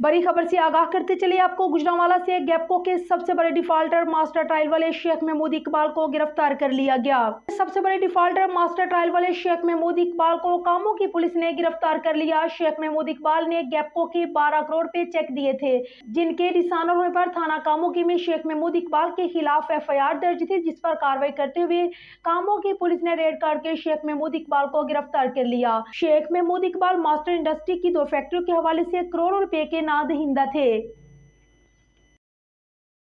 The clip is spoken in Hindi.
बड़ी खबर से आगाह करते चलिए आपको। गुजरांवाला से गैपको के सबसे बड़े डिफाल्टर मास्टर ट्रायल वाले शेख महमूद इकबाल को गिरफ्तार कर लिया गया। सबसे बड़े डिफाल्टर मास्टर ट्रायल वाले शेख महमूद इकबाल को कामों की पुलिस ने गिरफ्तार कर लिया। शेख महमूद इकबाल ने गैपको के 12 करोड़ रुपए चेक दिए थे, जिनके डिसऑनर होने पर थाना कामोकी में शेख महमूद इकबाल के खिलाफ FIR दर्ज थी, जिस पर कार्रवाई करते हुए कामों की पुलिस ने रेड करके शेख महमूद इकबाल को गिरफ्तार कर लिया। शेख महमूद इकबाल मास्टर इंडस्ट्री की 2 फैक्ट्रियों के हवाले से करोड़ों रुपए के नादहिंदा थे।